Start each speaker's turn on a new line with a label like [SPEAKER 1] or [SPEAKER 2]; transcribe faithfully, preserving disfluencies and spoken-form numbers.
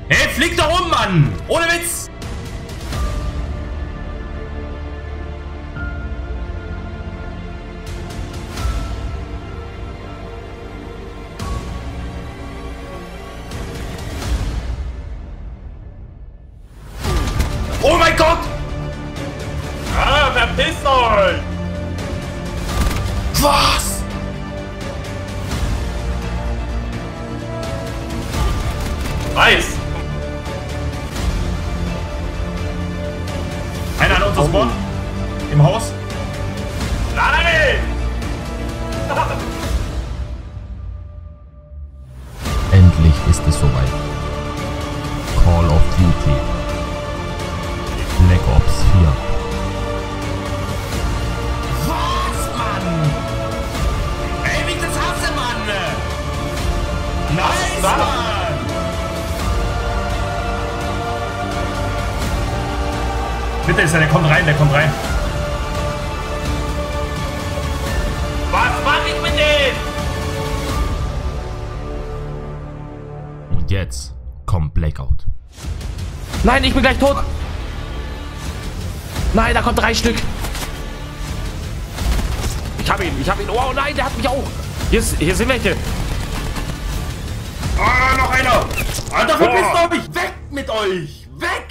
[SPEAKER 1] Hey, flieg doch um, Mann! Ohne Witz! Oh mein Gott!
[SPEAKER 2] Ah, verpisst euch!
[SPEAKER 1] Was?
[SPEAKER 2] Nice!
[SPEAKER 1] Einer an unserem Spawn. Im Haus.
[SPEAKER 2] Nein!
[SPEAKER 3] Endlich ist es soweit. Call of Duty. Black Ops vier.
[SPEAKER 1] Was, Mann? Ey, wie das hasse, Mann! Nice,
[SPEAKER 2] Was?
[SPEAKER 1] Mann! Bitte ist er, der kommt rein, der kommt rein.
[SPEAKER 2] Was mach ich mit denen?
[SPEAKER 3] Und jetzt kommt Blackout.
[SPEAKER 4] Nein, ich bin gleich tot. Nein, da kommt drei Stück. Ich hab ihn, ich hab ihn. Oh nein, der hat mich auch. Hier, ist, hier sind welche.
[SPEAKER 1] Ah, noch einer! Alter, verpisst euch! Weg mit euch! Weg!